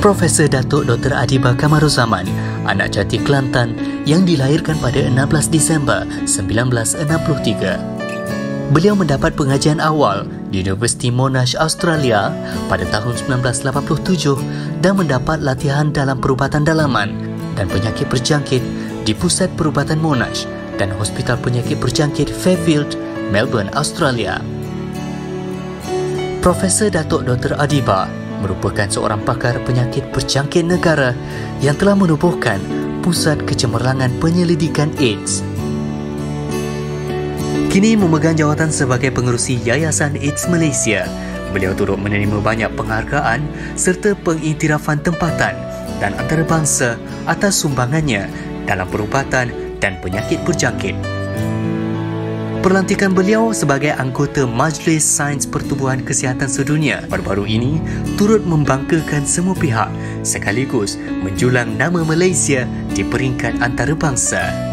Profesor Datuk Dr. Adiba Kamaruzaman, anak cantik Kelantan yang dilahirkan pada 16 Disember 1963. Beliau mendapat pengajian awal di Universiti Monash, Australia pada tahun 1987 dan mendapat latihan dalam perubatan dalaman dan penyakit berjangkit di Pusat Perubatan Monash dan Hospital Penyakit Berjangkit Fairfield, Melbourne, Australia. Profesor Datuk Dr. Adiba merupakan seorang pakar penyakit berjangkit negara yang telah menubuhkan Pusat Kecemerlangan Penyelidikan AIDS. Kini memegang jawatan sebagai pengerusi Yayasan AIDS Malaysia. Beliau turut menerima banyak penghargaan serta pengiktirafan tempatan dan antarabangsa atas sumbangannya dalam perubatan dan penyakit berjangkit. Perlantikan beliau sebagai anggota Majlis Sains Pertubuhan Kesihatan Sedunia baru-baru ini turut membanggakan semua pihak sekaligus menjulang nama Malaysia di peringkat antarabangsa.